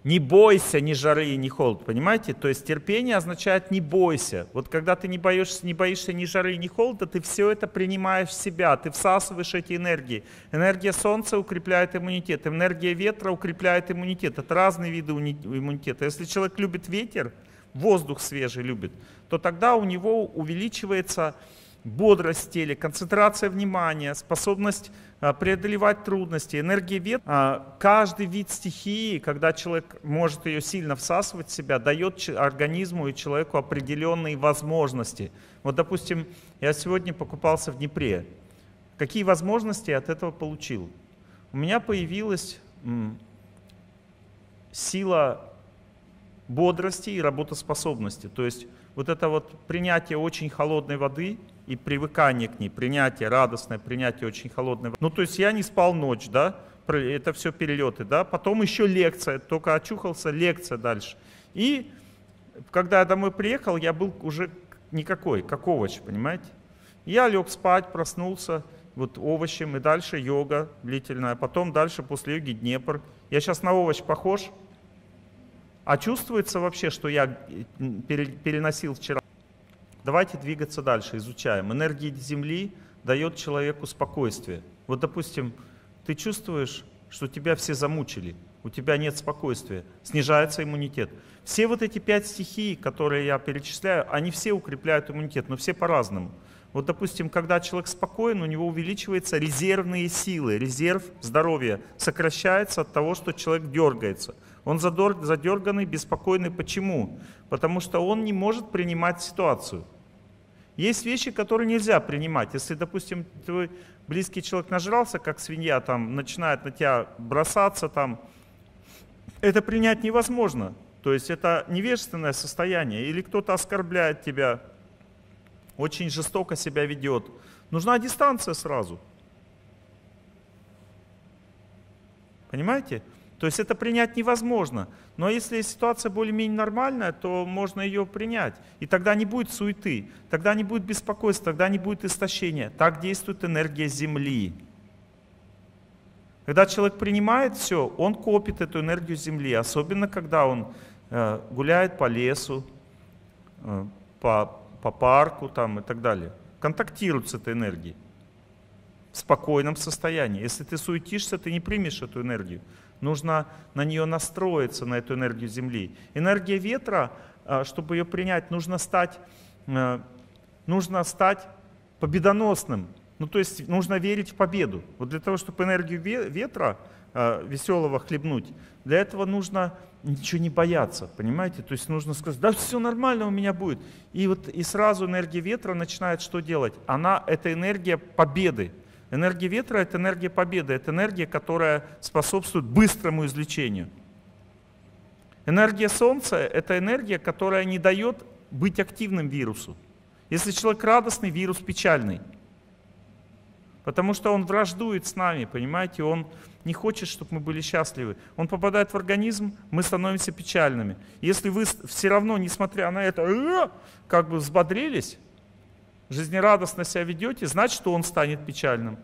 Не бойся ни жары, ни холода, понимаете? То есть терпение означает не бойся. Вот когда ты не боишься ни жары, ни холода, ты все это принимаешь в себя, ты всасываешь эти энергии. Энергия солнца укрепляет иммунитет, энергия ветра укрепляет иммунитет. Это разные виды иммунитета. Если человек любит ветер, воздух свежий любит, то тогда у него увеличивается бодрость в теле, концентрация внимания, способность преодолевать трудности, энергия ветра. Каждый вид стихии, когда человек может ее сильно всасывать в себя, дает организму и человеку определенные возможности. Вот, допустим, я сегодня покупался в Днепре. Какие возможности я от этого получил? У меня появилась сила бодрости и работоспособности. То есть вот это вот принятие очень холодной воды и привыкание к ней, принятие, радостное принятие очень холодной воды. Ну, то есть я не спал ночь, да, это все перелеты, да, потом еще лекция, только очухался, лекция дальше. И когда я домой приехал, я был уже никакой, как овощ, понимаете. Я лег спать, проснулся, вот овощем, и дальше йога длительная, потом дальше после йоги Днепр. Я сейчас на овощ похож? А чувствуется вообще, что я переносил вчера? Давайте двигаться дальше, изучаем. Энергия Земли дает человеку спокойствие. Вот, допустим, ты чувствуешь, что тебя все замучили, у тебя нет спокойствия, снижается иммунитет. Все вот эти 5 стихий, которые я перечисляю, они все укрепляют иммунитет, но все по-разному. Вот, допустим, когда человек спокоен, у него увеличиваются резервные силы, резерв здоровья сокращается от того, что человек дергается. Он задерганный, беспокойный. Почему? Потому что он не может принимать ситуацию. Есть вещи, которые нельзя принимать. Если, допустим, твой близкий человек нажрался, как свинья, там, начинает на тебя бросаться, там, это принять невозможно. То есть это невежественное состояние. Или кто-то оскорбляет тебя, очень жестоко себя ведет. Нужна дистанция сразу. Понимаете? То есть это принять невозможно. Но если ситуация более-менее нормальная, то можно ее принять. И тогда не будет суеты, тогда не будет беспокойства, тогда не будет истощения. Так действует энергия Земли. Когда человек принимает все, он копит эту энергию Земли. Особенно, когда он гуляет по лесу, по парку там, и так далее. Контактирует с этой энергией. В спокойном состоянии. Если ты суетишься, ты не примешь эту энергию. Нужно на нее настроиться, на эту энергию Земли. Энергия ветра, чтобы ее принять, нужно стать победоносным. Ну, то есть нужно верить в победу. Вот для того, чтобы энергию ветра веселого хлебнуть, для этого нужно ничего не бояться, понимаете? То есть нужно сказать, да все нормально у меня будет. И сразу энергия ветра начинает что делать? Это энергия победы. Энергия ветра — это энергия победы, это энергия, которая способствует быстрому излечению. Энергия солнца — это энергия, которая не дает быть активным вирусу. Если человек радостный, вирус печальный. Потому что он враждует с нами, понимаете, он не хочет, чтобы мы были счастливы. Он попадает в организм, мы становимся печальными. Если вы все равно, несмотря на это, как бы взбодрились, жизнерадостно себя ведете, значит, что он станет печальным.